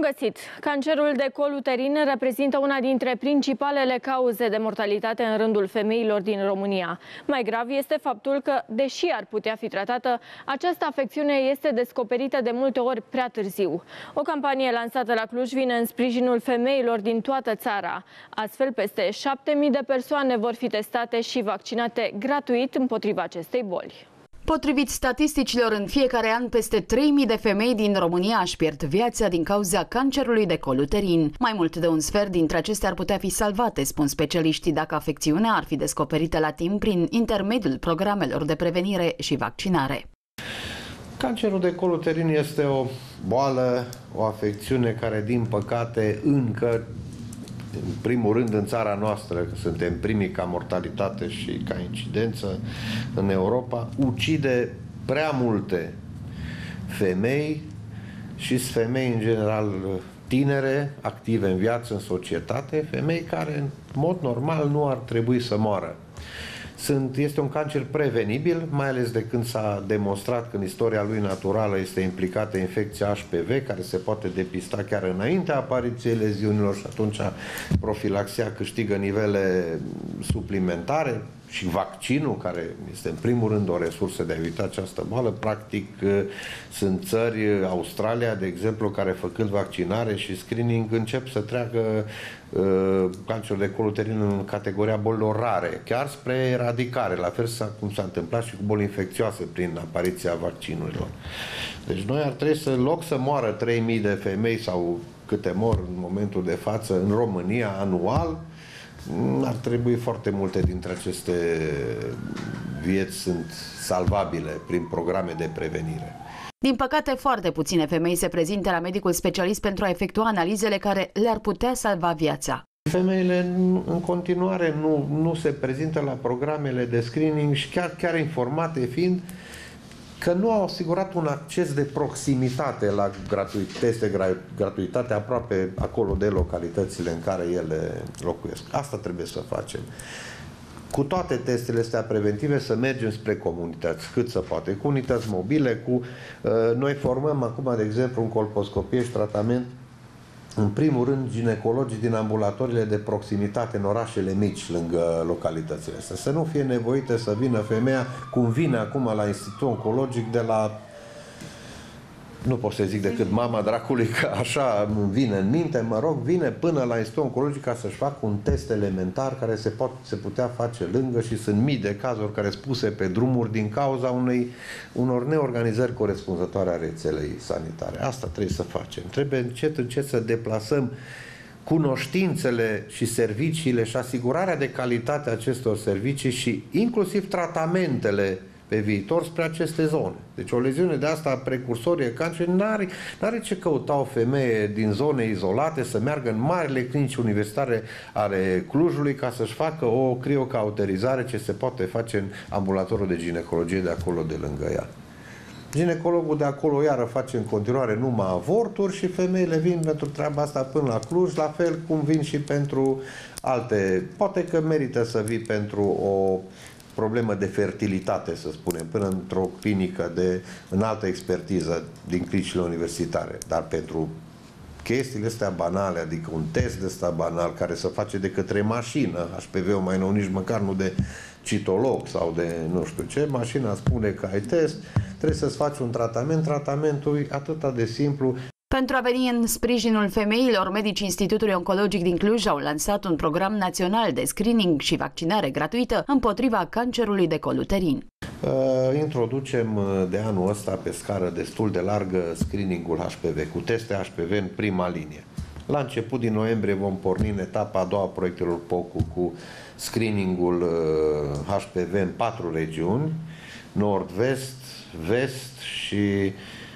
găsit! Cancerul de col uterin reprezintă una dintre principalele cauze de mortalitate în rândul femeilor din România. Mai grav este faptul că, deși ar putea fi tratată, această afecțiune este descoperită de multe ori prea târziu. O campanie lansată la Cluj vine în sprijinul femeilor din toată țara. Astfel, peste 7.000 de persoane vor fi testate și vaccinate gratuit împotriva acestei boli. Potrivit statisticilor, în fiecare an peste 3.000 de femei din România își pierd viața din cauza cancerului de col uterin. Mai mult de un sfert dintre acestea ar putea fi salvate, spun specialiștii, dacă afecțiunea ar fi descoperită la timp prin intermediul programelor de prevenire și vaccinare. Cancerul de col uterin este o boală, o afecțiune care, din păcate, încă, în primul rând în țara noastră, că suntem primii ca mortalitate și ca incidență în Europa, ucide prea multe femei și femei în general tinere, active în viață, în societate, femei care în mod normal nu ar trebui să moară. Este un cancer prevenibil, mai ales de când s-a demonstrat că în istoria lui naturală este implicată infecția HPV, care se poate depista chiar înaintea apariției leziunilor și atunci profilaxia câștigă nivele suplimentare și vaccinul, care este în primul rând o resursă de a evita această boală. Practic sunt țări, Australia, de exemplu, care făcând vaccinare și screening încep să treacă cancerul de col uterin în categoria bolilor rare, chiar spre eradicare, la fel cum s-a întâmplat și cu boli infecțioase prin apariția vaccinurilor. Deci noi ar trebui să, în loc să moară 3.000 de femei sau câte mor în momentul de față în România anual, ar trebui foarte multe dintre aceste vieți sunt salvabile prin programe de prevenire. Din păcate, foarte puține femei se prezintă la medicul specialist pentru a efectua analizele care le-ar putea salva viața. Femeile în continuare nu se prezintă la programele de screening și chiar informate fiind că nu au asigurat un acces de proximitate la teste gratuitate aproape acolo de localitățile în care ele locuiesc. Asta trebuie să facem. Cu toate testele astea preventive să mergem spre comunități, cât se poate, cu unități mobile, noi formăm acum, de exemplu, în colposcopie și tratament, în primul rând, ginecologii din ambulatorile de proximitate în orașele mici, lângă localitățile astea. Să nu fie nevoită să vină femeia, cum vine acum la Institutul Oncologic de la, nu pot să zic decât mama dracului, că așa îmi vine în minte, mă rog, vine până la Institutul Oncologic ca să-și facă un test elementar care se putea face lângă și sunt mii de cazuri care sunt puse pe drumuri din cauza unor neorganizări corespunzătoare a rețelei sanitare. Asta trebuie să facem. Trebuie încet să deplasăm cunoștințele și serviciile și asigurarea de calitate a acestor servicii și inclusiv tratamentele pe viitor spre aceste zone. Deci o leziune de asta precursorie cancer n-are ce căuta o femeie din zone izolate să meargă în marile clinici universitare ale Clujului ca să-și facă o criocauterizare ce se poate face în ambulatorul de ginecologie de acolo de lângă ea. Ginecologul de acolo iară face în continuare numai avorturi și femeile vin pentru treaba asta până la Cluj, la fel cum vin și pentru alte. Poate că merită să vii pentru o problemă de fertilitate, să spunem, până într-o clinică de înaltă expertiză din clinicile universitare. Dar pentru chestiile astea banale, adică un test de ăsta banal care se face de către mașină, HPV-ul mai nou, nici măcar nu de citolog sau de nu știu ce, mașina spune că ai test, trebuie să-ți faci un tratament, tratamentul e atât de simplu. Pentru a veni în sprijinul femeilor, medicii Institutului Oncologic din Cluj au lansat un program național de screening și vaccinare gratuită împotriva cancerului de col uterin. Introducem de anul ăsta pe scară destul de largă screeningul HPV, cu teste HPV în prima linie. La început din noiembrie vom porni în etapa a doua a proiectelor POCU cu screeningul HPV în 4 regiuni, nord-vest, vest și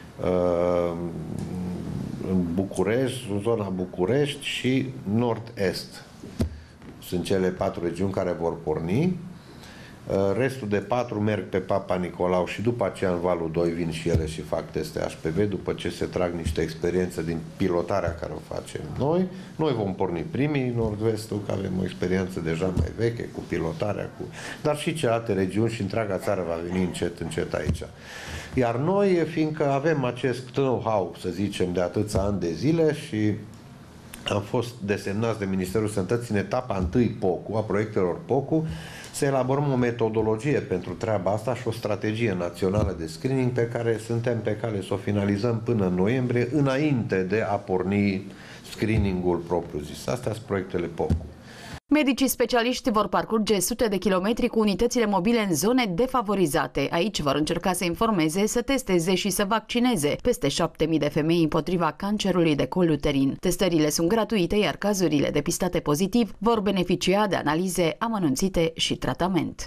în București, în zona București și nord-est. Sunt cele 4 regiuni care vor porni. Restul de 4 merg pe Papa Nicolau și după aceea în valul 2 vin și ele și fac teste HPV după ce se trag niște experiențe din pilotarea care o facem noi. Noi vom porni primii în Nord-Vestul, că avem o experiență deja mai veche cu pilotarea, dar și celelalte regiuni și întreaga țară va veni încet aici. Iar noi, fiindcă avem acest know-how, să zicem, de atâția ani de zile și am fost desemnați de Ministerul Sănătății în etapa 1 POCU, a proiectelor POCU, să elaborăm o metodologie pentru treaba asta și o strategie națională de screening pe care suntem pe cale să o finalizăm până în noiembrie, înainte de a porni screeningul propriu-zis. Astea sunt proiectele POCU. Medicii specialiști vor parcurge sute de kilometri cu unitățile mobile în zone defavorizate. Aici vor încerca să informeze, să testeze și să vaccineze peste 7.000 de femei împotriva cancerului de col uterin. Testările sunt gratuite, iar cazurile depistate pozitiv vor beneficia de analize amănunțite și tratament.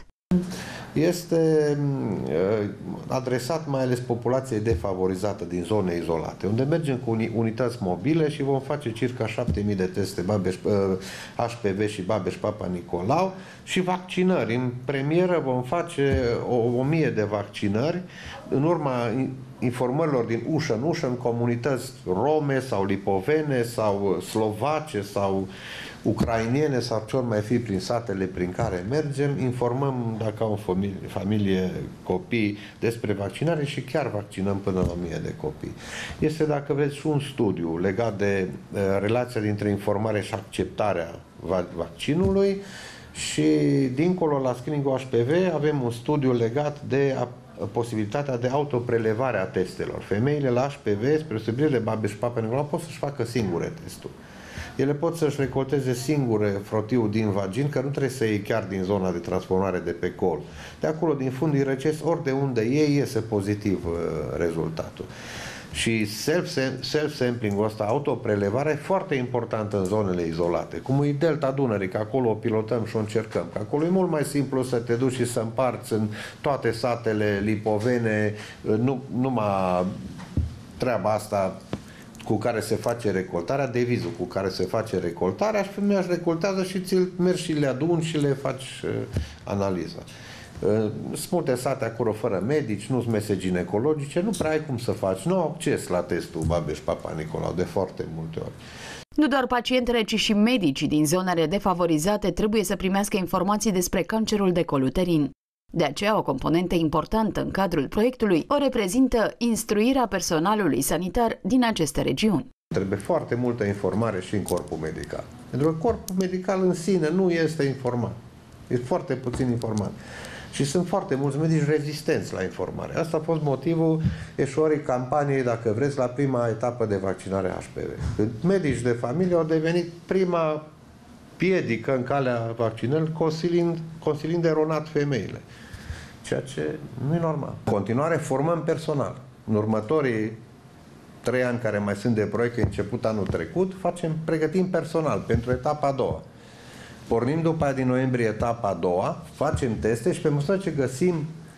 Este adresat mai ales populației defavorizată din zone izolate, unde mergem cu unități mobile și vom face circa 7.000 de teste HPV și Babeș-Papa Nicolau și vaccinări. În premieră vom face 1.000 de vaccinări în urma informărilor din ușă în ușă în comunități rome sau lipovene sau slovace sau ucrainiene sau ce ori mai fi prin satele prin care mergem, informăm dacă au o familie copii despre vaccinare și chiar vaccinăm până la 1.000 de copii. Este, dacă vreți, și un studiu legat de relația dintre informare și acceptarea vaccinului și dincolo la screening-ul HPV avem un studiu legat de posibilitatea de autoprelevare a testelor. Femeile la HPV, spre deosebire de Babeș-Papa Nicolau, pot să-și facă singure testul. Ele pot să-și recolteze singure frotiul din vagin, că nu trebuie să iei chiar din zona de transformare de pe col. De acolo, din fundul recesi, ori de unde iei, iese pozitiv rezultatul. Și self-sampling-ul ăsta, autoprelevarea, e foarte importantă în zonele izolate. Cum e Delta Dunării, că acolo o pilotăm și o încercăm. Că acolo e mult mai simplu să te duci și să împarți în toate satele lipovene, numai treaba asta cu care se face recoltarea, devizul cu care se face recoltarea și femeia își recoltează și ți-l mergi și le aduni și le faci analiza. Sunt multe sate acolo fără medici, nu sunt mese ginecologice, nu prea ai cum să faci, nu au acces la testul Babeș-Papa Nicolau de foarte multe ori. Nu doar pacientele, ci și medicii din zonele defavorizate trebuie să primească informații despre cancerul de col uterin. De aceea, o componentă importantă în cadrul proiectului o reprezintă instruirea personalului sanitar din aceste regiuni. Trebuie foarte multă informare și în corpul medical. Pentru că corpul medical în sine nu este informat. E foarte puțin informat. Și sunt foarte mulți medici rezistenți la informare. Asta a fost motivul eșuării campaniei, dacă vreți, la prima etapă de vaccinare HPV. Când medici de familie au devenit prima piedică în calea vaccinării, consiliind eronat femeile. Ceea ce nu e normal. În continuare, formăm personal. În următorii 3 ani care mai sunt de proiect, început anul trecut, pregătim personal pentru etapa a doua. Pornim după aia din noiembrie etapa a doua, facem teste și pe măsură ce găsim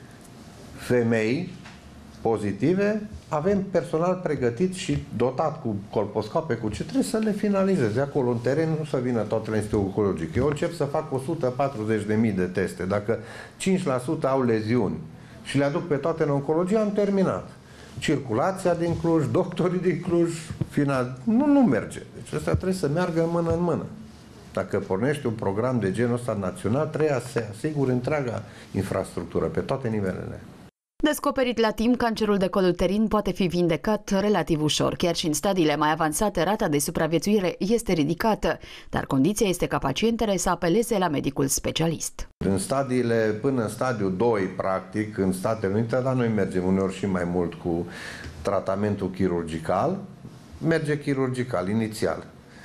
femei pozitive, avem personal pregătit și dotat cu colposcope, cu ce trebuie să le finalizeze acolo în teren, nu să vină toate la Institutul Oncologic. Eu încep să fac 140.000 de teste. Dacă 5% au leziuni și le aduc pe toate în oncologie, am terminat. Circulația din Cluj, doctorii din Cluj, final, nu merge. Deci asta trebuie să meargă mână în mână. Dacă pornești un program de genul ăsta național, trebuie să asiguri întreaga infrastructură pe toate nivelele. Descoperit la timp, cancerul de col uterin poate fi vindecat relativ ușor. Chiar și în stadiile mai avansate, rata de supraviețuire este ridicată, dar condiția este ca pacientele să apeleze la medicul specialist. În stadiile, până în stadiul 2, practic, în Statele Unite, dar noi mergem uneori și mai mult cu tratamentul chirurgical, merge chirurgical, inițial.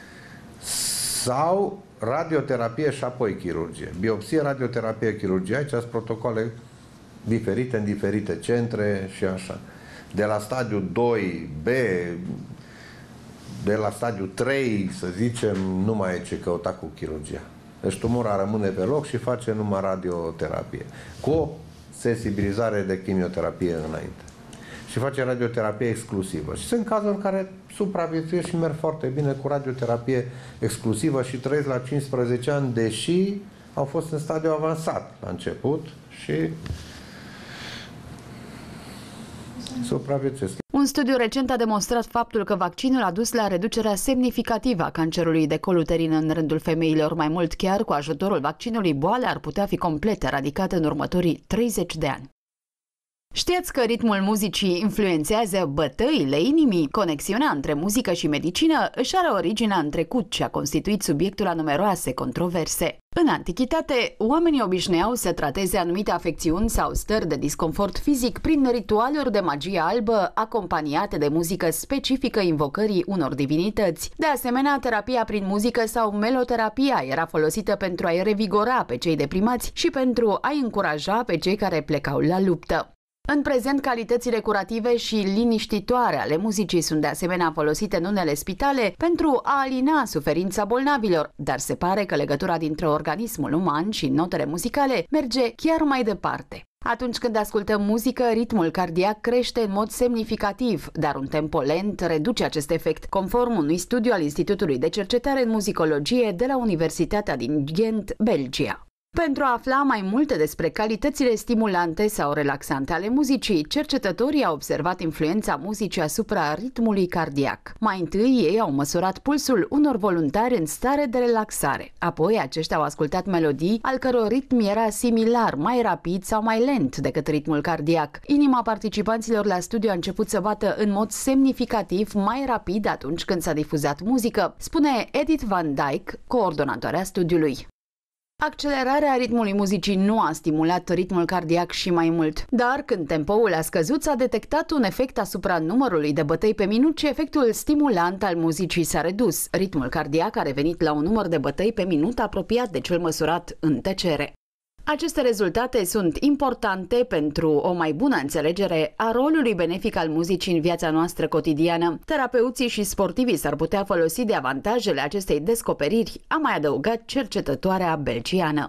Sau radioterapie și apoi chirurgie. Biopsie, radioterapie, chirurgie. Aici sunt protocole diferite în diferite centre și așa. De la stadiul 2B, de la stadiul 3, să zicem, nu mai e ce căuta cu chirurgia. Deci tumora rămâne pe loc și face numai radioterapie. Cu o sensibilizare de chimioterapie înainte. Și face radioterapie exclusivă. Și sunt cazuri în care supraviețuiesc și merg foarte bine cu radioterapie exclusivă și trăiesc la 15 ani, deși au fost în stadiu avansat la început și supraviețuiesc. Un studiu recent a demonstrat faptul că vaccinul a dus la reducerea semnificativă a cancerului de col uterin în rândul femeilor. Mai mult, chiar cu ajutorul vaccinului, boala ar putea fi complet eradicată în următorii 30 de ani. Știați că ritmul muzicii influențează bătăile inimii? Conexiunea între muzică și medicină își are originea în trecut și a constituit subiectul a numeroase controverse. În antichitate, oamenii obișnuiau să trateze anumite afecțiuni sau stări de disconfort fizic prin ritualuri de magie albă acompaniate de muzică specifică invocării unor divinități. De asemenea, terapia prin muzică sau meloterapia era folosită pentru a-i revigora pe cei deprimați și pentru a-i încuraja pe cei care plecau la luptă. În prezent, calitățile curative și liniștitoare ale muzicii sunt de asemenea folosite în unele spitale pentru a alina suferința bolnavilor, dar se pare că legătura dintre organismul uman și notele muzicale merge chiar mai departe. Atunci când ascultăm muzică, ritmul cardiac crește în mod semnificativ, dar un tempo lent reduce acest efect, conform unui studiu al Institutului de Cercetare în Muzicologie de la Universitatea din Ghent, Belgia. Pentru a afla mai multe despre calitățile stimulante sau relaxante ale muzicii, cercetătorii au observat influența muzicii asupra ritmului cardiac. Mai întâi, ei au măsurat pulsul unor voluntari în stare de relaxare. Apoi, aceștia au ascultat melodii al căror ritm era similar, mai rapid sau mai lent decât ritmul cardiac. Inima participanților la studiu a început să bată în mod semnificativ mai rapid atunci când s-a difuzat muzică, spune Edith Van Dyke, coordonatoarea studiului. Accelerarea ritmului muzicii nu a stimulat ritmul cardiac și mai mult, dar când tempoul a scăzut s-a detectat un efect asupra numărului de bătăi pe minut și efectul stimulant al muzicii s-a redus. Ritmul cardiac a revenit la un număr de bătăi pe minut apropiat de cel măsurat în tăcere. Aceste rezultate sunt importante pentru o mai bună înțelegere a rolului benefic al muzicii în viața noastră cotidiană. Terapeuții și sportivii s-ar putea folosi de avantajele acestei descoperiri, a mai adăugat cercetătoarea belgiană.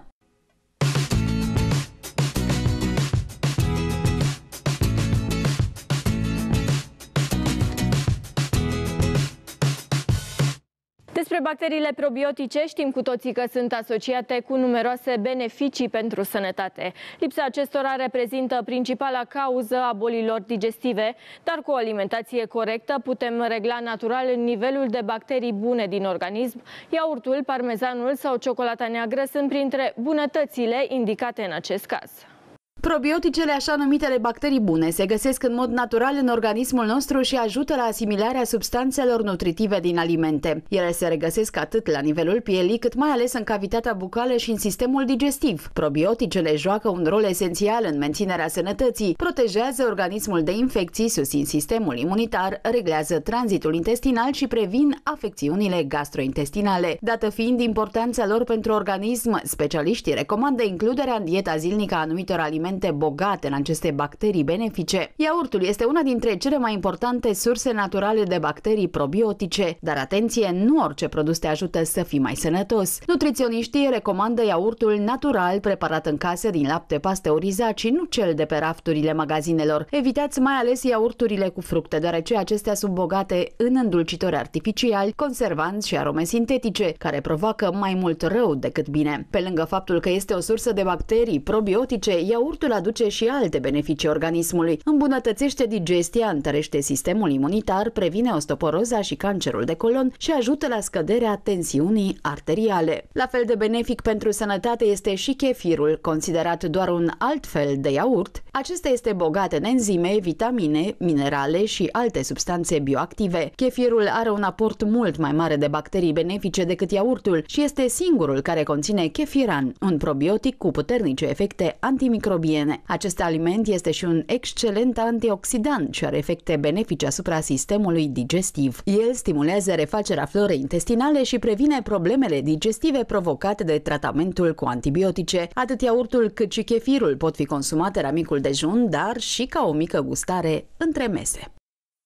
Despre bacteriile probiotice știm cu toții că sunt asociate cu numeroase beneficii pentru sănătate. Lipsa acestora reprezintă principala cauză a bolilor digestive, dar cu o alimentație corectă putem regla natural nivelul de bacterii bune din organism. Iaurtul, parmezanul sau ciocolata neagră sunt printre bunătățile indicate în acest caz. Probioticele, așa numitele bacterii bune, se găsesc în mod natural în organismul nostru și ajută la asimilarea substanțelor nutritive din alimente. Ele se regăsesc atât la nivelul pielii, cât mai ales în cavitatea bucală și în sistemul digestiv. Probioticele joacă un rol esențial în menținerea sănătății, protejează organismul de infecții, susțin sistemul imunitar, reglează tranzitul intestinal și previn afecțiunile gastrointestinale. Dată fiind importanța lor pentru organism, specialiștii recomandă includerea în dieta zilnică a anumitor alimente bogate în aceste bacterii benefice. Iaurtul este una dintre cele mai importante surse naturale de bacterii probiotice, dar atenție, nu orice produs te ajută să fii mai sănătos. Nutriționiștii recomandă iaurtul natural preparat în casă din lapte pasteurizat și nu cel de pe rafturile magazinelor. Evitați mai ales iaurturile cu fructe, deoarece acestea sunt bogate în îndulcitori artificiali, conservanți și arome sintetice, care provoacă mai mult rău decât bine. Pe lângă faptul că este o sursă de bacterii probiotice, iaurtul aduce și alte beneficii organismului. Îmbunătățește digestia, întărește sistemul imunitar, previne osteoporoza și cancerul de colon și ajută la scăderea tensiunii arteriale. La fel de benefic pentru sănătate este și chefirul, considerat doar un alt fel de iaurt. Acesta este bogat în enzime, vitamine, minerale și alte substanțe bioactive. Chefirul are un aport mult mai mare de bacterii benefice decât iaurtul și este singurul care conține kefiran, un probiotic cu puternice efecte antimicrobiene. Acest aliment este și un excelent antioxidant și are efecte benefice asupra sistemului digestiv. El stimulează refacerea florei intestinale și previne problemele digestive provocate de tratamentul cu antibiotice. Atât iaurtul cât și chefirul pot fi consumate la micul dejun, dar și ca o mică gustare între mese.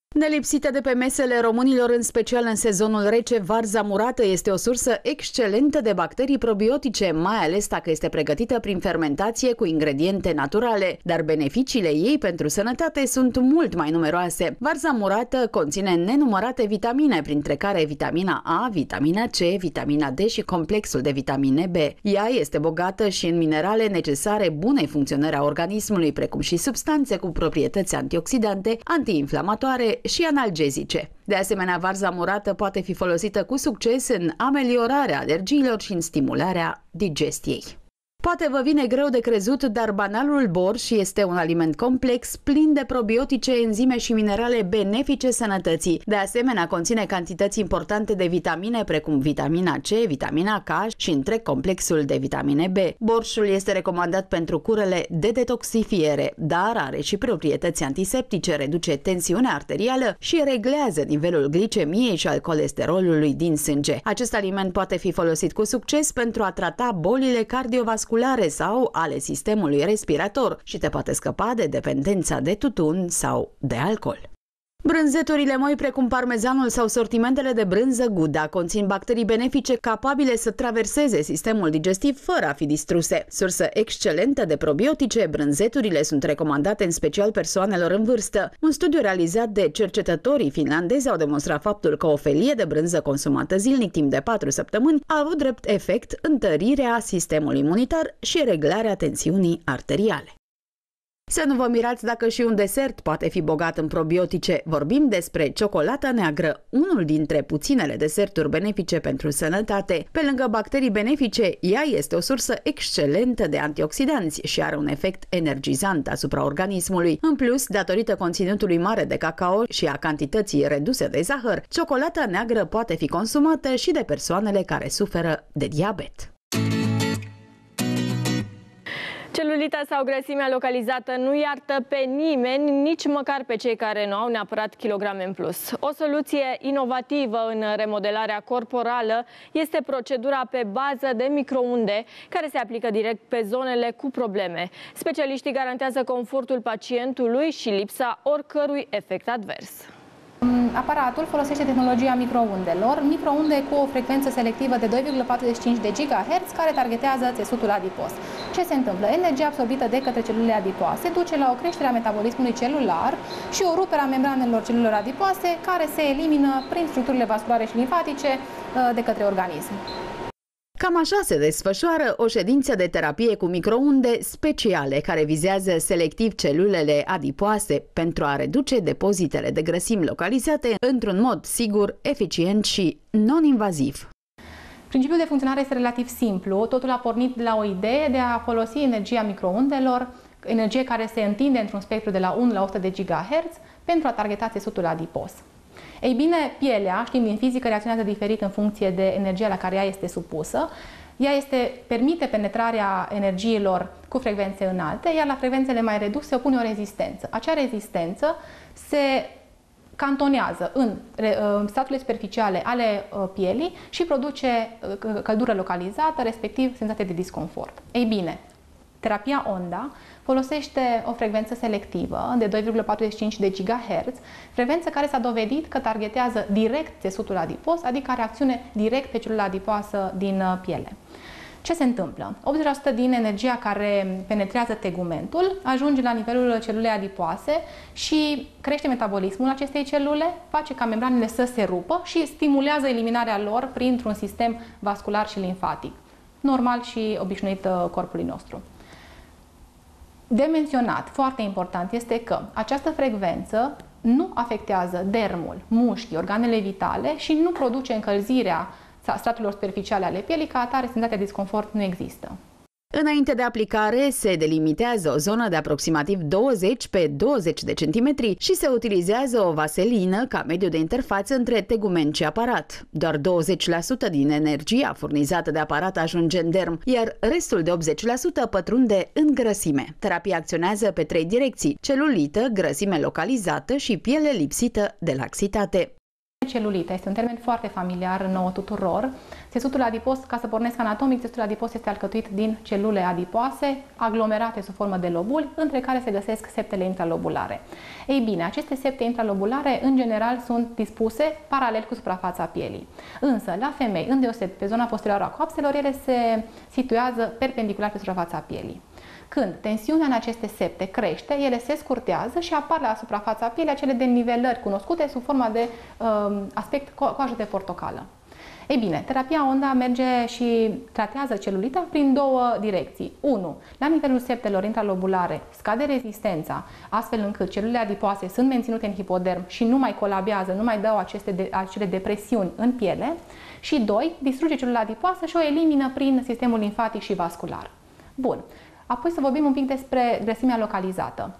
Nelipsită de pe mesele românilor, în special în sezonul rece, varza murată este o sursă excelentă de bacterii probiotice, mai ales dacă este pregătită prin fermentație cu ingrediente naturale, dar beneficiile ei pentru sănătate sunt mult mai numeroase. Varza murată conține nenumărate vitamine, printre care vitamina A, vitamina C, vitamina D și complexul de vitamine B. Ea este bogată și în minerale necesare bunei funcționări a organismului, precum și substanțe cu proprietăți antioxidante, antiinflamatoare și analgezice. De asemenea, varza murată poate fi folosită cu succes în ameliorarea alergiilor și în stimularea digestiei. Poate vă vine greu de crezut, dar banalul borș este un aliment complex, plin de probiotice, enzime și minerale benefice sănătății. De asemenea, conține cantități importante de vitamine, precum vitamina C, vitamina K și întreg complexul de vitamine B. Borșul este recomandat pentru curele de detoxifiere, dar are și proprietăți antiseptice, reduce tensiunea arterială și reglează nivelul glicemiei și al colesterolului din sânge. Acest aliment poate fi folosit cu succes pentru a trata bolile cardiovasculare sau ale sistemului respirator și te poate scăpa de dependența de tutun sau de alcool. Brânzeturile moi, precum parmezanul sau sortimentele de brânză Gouda, conțin bacterii benefice capabile să traverseze sistemul digestiv fără a fi distruse. Sursă excelentă de probiotice, brânzeturile sunt recomandate în special persoanelor în vârstă. Un studiu realizat de cercetătorii finlandezi au demonstrat faptul că o felie de brânză consumată zilnic timp de 4 săptămâni a avut drept efect întărirea sistemului imunitar și reglarea tensiunii arteriale. Să nu vă mirați dacă și un desert poate fi bogat în probiotice. Vorbim despre ciocolata neagră, unul dintre puținele deserturi benefice pentru sănătate. Pe lângă bacterii benefice, ea este o sursă excelentă de antioxidanți și are un efect energizant asupra organismului. În plus, datorită conținutului mare de cacao și a cantității reduse de zahăr, ciocolata neagră poate fi consumată și de persoanele care suferă de diabet. Celulita sau grăsimea localizată nu iartă pe nimeni, nici măcar pe cei care nu au neapărat kilograme în plus. O soluție inovativă în remodelarea corporală este procedura pe bază de microunde, care se aplică direct pe zonele cu probleme. Specialiștii garantează confortul pacientului și lipsa oricărui efect advers. Aparatul folosește tehnologia microundelor, microunde cu o frecvență selectivă de 2,45 de GHz care targetează țesutul adipos. Ce se întâmplă? Energia absorbită de către celulele adipoase duce la o creștere a metabolismului celular și o rupere a membranelor celulelor adipoase care se elimină prin structurile vasculare și limfatice de către organism. Cam așa se desfășoară o ședință de terapie cu microunde speciale care vizează selectiv celulele adipoase pentru a reduce depozitele de grăsimi localizate într-un mod sigur, eficient și non-invaziv. Principiul de funcționare este relativ simplu. Totul a pornit de la o idee de a folosi energia microundelor, energie care se întinde într-un spectru de la 1 la 100 de GHz pentru a targeta țesutul adipos. Ei bine, pielea, știm din fizică, reacționează diferit în funcție de energia la care ea este supusă. Ea permite penetrarea energiilor cu frecvențe înalte, iar la frecvențele mai reduse se opune o rezistență. Acea rezistență se cantonează în straturile superficiale ale pielii și produce căldură localizată, respectiv senzație de disconfort. Ei bine, terapia Onda folosește o frecvență selectivă de 2,45 de GHz, frecvență care s-a dovedit că targetează direct țesutul adipos, adică are acțiune direct pe celula adipoasă din piele. Ce se întâmplă? 80% din energia care penetrează tegumentul ajunge la nivelul celulei adipoase și crește metabolismul acestei celule, face ca membranele să se rupă și stimulează eliminarea lor printr-un sistem vascular și limfatic, normal și obișnuit corpului nostru. De menționat, foarte important, este că această frecvență nu afectează dermul, mușchii, organele vitale și nu produce încălzirea straturilor superficiale ale pielii, ca atare senzația de disconfort nu există. Înainte de aplicare, se delimitează o zonă de aproximativ 20 pe 20 de centimetri și se utilizează o vaselină ca mediu de interfață între tegument și aparat. Doar 20% din energia furnizată de aparat ajunge în derm, iar restul de 80% pătrunde în grăsime. Terapia acționează pe 3 direcții: celulită, grăsime localizată și piele lipsită de laxitate. Celulita este un termen foarte familiar nouă tuturor, Țesutul adipos, ca să pornesc anatomic, țesutul adipos este alcătuit din celule adipoase, aglomerate sub formă de lobuli, între care se găsesc septele intralobulare. Ei bine, aceste septe intralobulare, în general, sunt dispuse paralel cu suprafața pielii. Însă, la femei, îndeosebi pe zona posterioară a coapselor, ele se situează perpendicular pe suprafața pielii. Când tensiunea în aceste septe crește, ele se scurtează și apar la suprafața pielii acele denivelări cunoscute sub forma de aspect coajă de portocală. Ei bine, terapia Onda merge și tratează celulita prin două direcții. 1. La nivelul septelor intralobulare scade rezistența, astfel încât celulele adipoase sunt menținute în hipoderm și nu mai colabează, nu mai dau acele depresiuni în piele. Și 2. Distruge celula adipoasă și o elimină prin sistemul limfatic și vascular. Bun. Apoi să vorbim un pic despre grăsimea localizată.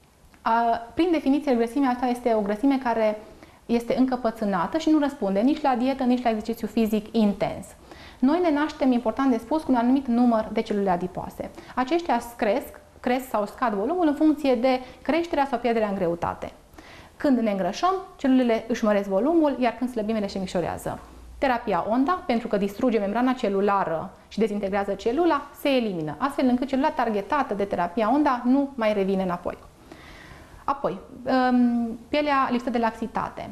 Prin definiție, grăsimea asta este o grăsime care este încăpățânată și nu răspunde nici la dietă, nici la exercițiu fizic intens. Noi ne naștem, important de spus, cu un anumit număr de celule adipoase. Aceștia cresc sau scad volumul în funcție de creșterea sau pierderea în greutate. Când ne îngrășăm, celulele își măresc volumul, iar când slăbim, ele se micșorează. Terapia Onda, pentru că distruge membrana celulară și dezintegrează celula, se elimină, astfel încât celula targetată de terapia Onda nu mai revine înapoi. Apoi, pielea lipsă de laxitate.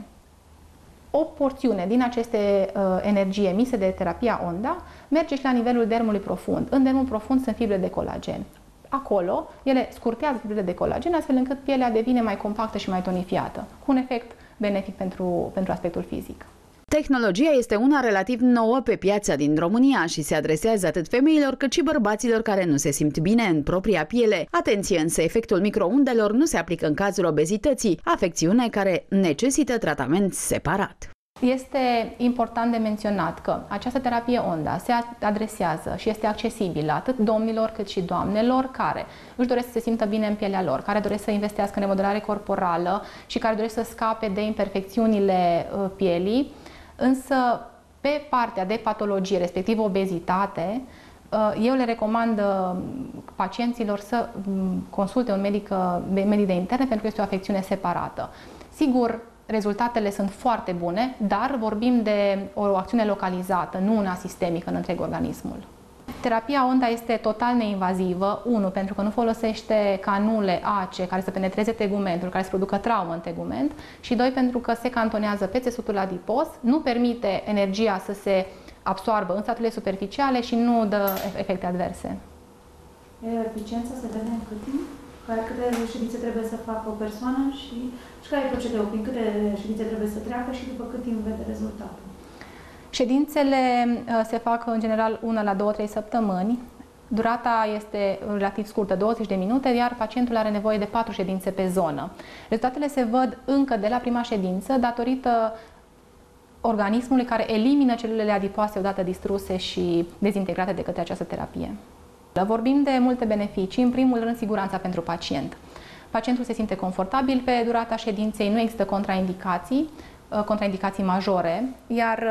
O porțiune din aceste energii emise de terapia Onda merge și la nivelul dermului profund. În dermul profund sunt fibre de colagen. Acolo, ele scurtează fibrele de colagen, astfel încât pielea devine mai compactă și mai tonifiată, cu un efect benefic pentru aspectul fizic. Tehnologia este una relativ nouă pe piața din România și se adresează atât femeilor cât și bărbaților care nu se simt bine în propria piele. Atenție însă, efectul microundelor nu se aplică în cazul obezității, afecțiune care necesită tratament separat. Este important de menționat că această terapie Onda se adresează și este accesibilă atât domnilor cât și doamnelor care își doresc să se simtă bine în pielea lor, care doresc să investească în remodelare corporală și care doresc să scape de imperfecțiunile pielii. Însă, pe partea de patologie, respectiv obezitate, eu le recomand pacienților să consulte un medic de interne pentru că este o afecțiune separată. Sigur, rezultatele sunt foarte bune, dar vorbim de o acțiune localizată, nu una sistemică în întreg organismul. Terapia Onda este total neinvazivă, 1. Pentru că nu folosește canule ace care să penetreze tegumentul, care să producă traumă în tegument și 2. Pentru că se cantonează pe țesutul adipos, nu permite energia să se absoarbă în stratele superficiale și nu dă efecte adverse. Eficiența se vede în cât timp? Câte ședințe trebuie să facă o persoană și care e procedeul? Prin câte ședințe trebuie să treacă și după cât timp vede rezultatul? Ședințele se fac în general 1 la 2-3 săptămâni. Durata este relativ scurtă, 20 de minute, iar pacientul are nevoie de 4 ședințe pe zonă. Rezultatele se văd încă de la prima ședință datorită organismului care elimină celulele adipoase odată distruse și dezintegrate de către această terapie. Vorbim de multe beneficii, în primul rând siguranța pentru pacient. Pacientul se simte confortabil pe durata ședinței, nu există contraindicații majore, iar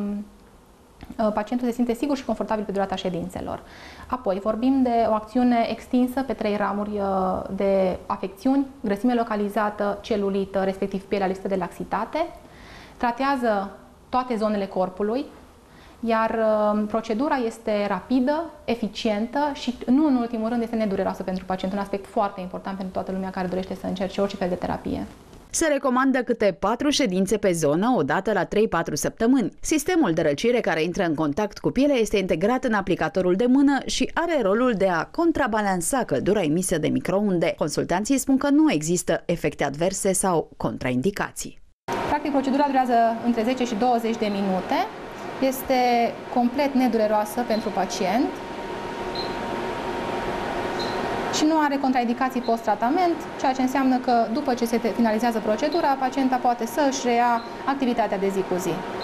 pacientul se simte sigur și confortabil pe durata ședințelor. Apoi vorbim de o acțiune extinsă pe 3 ramuri de afecțiuni, grăsime localizată, celulită, respectiv pielea lipsă de laxitate. Tratează toate zonele corpului, iar procedura este rapidă, eficientă și nu în ultimul rând este nedureroasă pentru pacient, un aspect foarte important pentru toată lumea care dorește să încerce orice fel de terapie. Se recomandă câte 4 ședințe pe zonă, odată la 3-4 săptămâni. Sistemul de răcire care intră în contact cu pielea este integrat în aplicatorul de mână și are rolul de a contrabalansa căldura emisă de microunde. Consultanții spun că nu există efecte adverse sau contraindicații. Practic, procedura durează între 10 și 20 de minute. Este complet nedureroasă pentru pacient și nu are contraindicații post-tratament, ceea ce înseamnă că după ce se finalizează procedura, pacienta poate să își reia activitatea de zi cu zi.